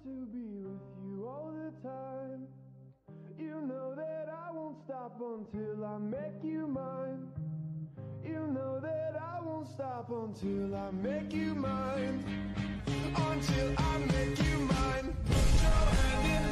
to be with you all the time. You know that I won't stop until I make you mine. You know that I won't stop until I make you mine. Until I make you mine. Put your hand in